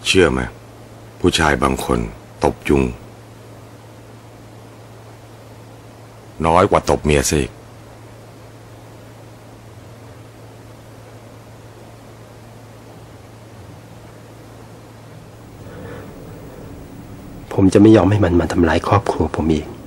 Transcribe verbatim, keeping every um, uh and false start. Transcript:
เชื่อไหมผู้ชายบางคนตบยุงน้อยกว่าตบเมียซะอีกผมจะไม่ยอมให้มันมาทำร้ายครอบครัวผมอีก